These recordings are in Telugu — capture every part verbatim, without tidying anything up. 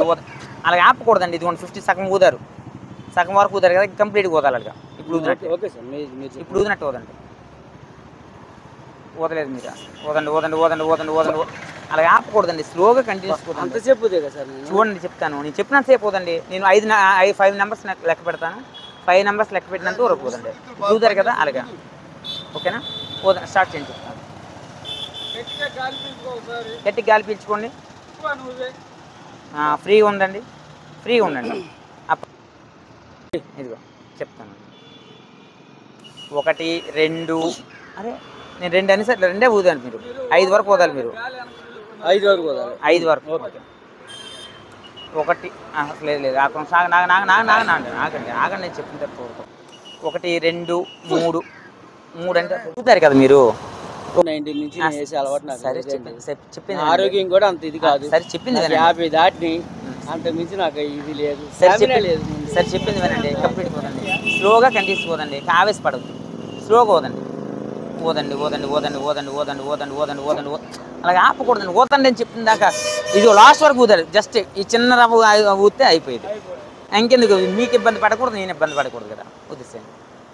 అలాగే ఆపకూడదండి. ఇదిగోండి ఫిఫ్టీ సగం ఊదారు, సగం వరకు ఊదారు కదా, కంప్లీట్గా ఊదాలి అలాగా. ఇప్పుడు ఊదినట్టు. ఓకే సార్, ఇప్పుడు ఊదినట్టు ఊదండి. ఊదలేదు మీరు. ఊదండి ఊదండి ఊదండి ఊదండి ఊదండి. అలాగే ఆపకూడదండి, స్లోగా కంటిన్యూస్ ఊదండి. అంతసేపు ఊదే కదా సార్? చూడండి చెప్తాను, నేను చెప్పినంతసేపు ఊదండి. నేను ఐదు ఐదు ఫైవ్ నెంబర్స్ లెక్క పెడతాను, ఫైవ్ నెంబర్స్ లెక్క పెట్టినంత వరకు ఊదండి. ఇప్పుడు ఊదారు కదా అలాగా. ఓకేనా? ఊదండి, స్టార్ట్ చేయండి చెప్తాను. గట్టిగా గాలి పీల్చుకోండి. ఫ్రీగా ఉండండి, ఫ్రీగా ఉండండి. ఇదిగో చెప్తాను. ఒకటి రెండు, అరే నేను రెండు అని సార్ రెండే ఊదాను. మీరు ఐదు వరకు ఊదాలి. మీరు ఐదు వరకు ఊదాలి. ఐదు వరకు. ఒకటి లేదు లేదు ఆకు సాగ నాగ నాగ నాగ నాగ నాగండి ఆగండి ఆగండి నేను చెప్పిన తర్వాత. ఒకటి రెండు మూడు, మూడు అంటే ఊదారు కదా మీరు. సరే చెప్పింది ఆరోగ్యం కూడా అంత ఇది కాదు. సరే చెప్పింది యాభై దాటిని అంత మించి నాకు ఇది లేదు. సరే చెప్పింది వినండి, కంప్లీట్ పోదండి. స్లోగా కంటిన్యూస్ పోదండి, ఆవేశపడదు. స్లోగా పోదండి. ఓదండి ఓదండి ఓదండి ఓదండి ఓదండి ఓదండి ఓదండి ఓదండి అలాగే ఆపకూడదండి. ఓదండి అని చెప్పిన దాకా ఇది లాస్ట్ వరకు ఊదారు. జస్ట్ ఈ చిన్న రవ్వ ఊస్తే అయిపోయింది. ఇంకెందుకు మీకు ఇబ్బంది పడకూడదు, నేను ఇబ్బంది పడకూడదు కదా ఉద్దేశం.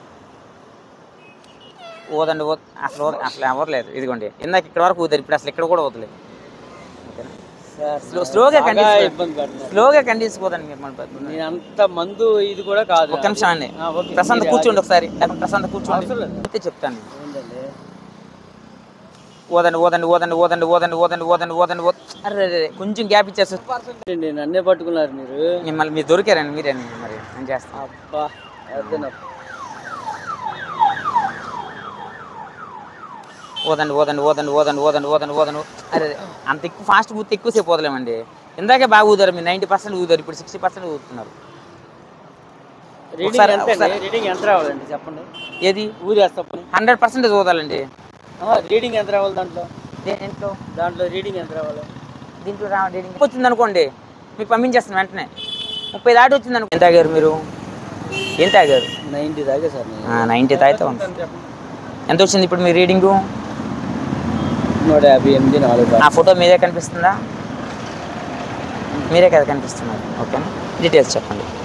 ఓదండి ఓ అసలు అసలు ఎవరు లేదు. ఇదిగోండి ఇందాక ఇక్కడ వరకు ఊదారు, ఇప్పుడు అసలు ఇక్కడ కూడా ఊదలేదు. ఓకేనా? స్లోగా కంటిన్యూస్ స్లోగా కంటిన్యూస్ పోదండి. మీరు అంత మందు ఇది కూడా కాదు. ఒక నిమిషం అండి, ప్రశాంత్ కూర్చోండి ఒకసారి. ప్రశాంత్ కూర్చోండి అయితే చెప్తాను. ఓదండి ఓదండి ఓదండి ఓదండి ఓదండి ఓదండి ఓదండి ఓదండి ఓ అరే కొంచెం గ్యాప్ ఇచ్చేస్తారు. నన్నే పట్టుకున్నారు మీరు. మిమ్మల్ని మీరు దొరికారండి మీరే. మరి నేను చేస్తాను. అబ్బా ఓదండి ఓదండి ఓదండి ఓదండి ఓదండి ఓదండి ఓదండి. అరే అంత ఎక్కువ ఫాస్ట్ ఊతే ఎక్కువసేపు వదలేమండి. ఇందాకే బాగా ఊదారు మీరు, నైంటీ పర్సెంట్ ఊదారు, ఇప్పుడు సిక్స్టీ పర్సెంట్ ఊదుతున్నారు. రీడింగ్ ఎంత రావాలండి చెప్పండి? ఏది ఊదేస్తా హండ్రెడ్ పర్సెంటేజ్ ఊదాలండి. రీడింగ్ ఎంత రావాలి దాంట్లో? దేంట్లో? దాంట్లో రీడింగ్ ఎంత రావాలి? దీంట్లో రా రీడింగ్ వచ్చింది అనుకోండి, మీకు పంపించేస్తాను వెంటనే. ముప్పై దాటి వచ్చింది అనుకో. ఎంత తాగారు మీరు? ఏం తాగారు? నైంటీ తాగా సార్. నైంటీ తాగితే ఎంత వచ్చింది ఇప్పుడు మీ రీడింగు? నూట యాభై ఎనిమిది నాలుగు. ఆ ఫోటో మీదే కనిపిస్తుందా? మీరే కదా కనిపిస్తున్నారు. ఓకేనా? డీటెయిల్స్ చెప్పండి.